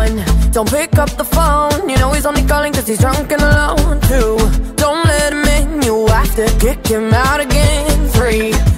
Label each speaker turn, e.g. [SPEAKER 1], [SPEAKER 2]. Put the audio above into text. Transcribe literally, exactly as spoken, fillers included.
[SPEAKER 1] One, don't pick up the phone. You know he's only calling cause he's drunk and alone. Two, don't let him in. You have to kick him out again. Three,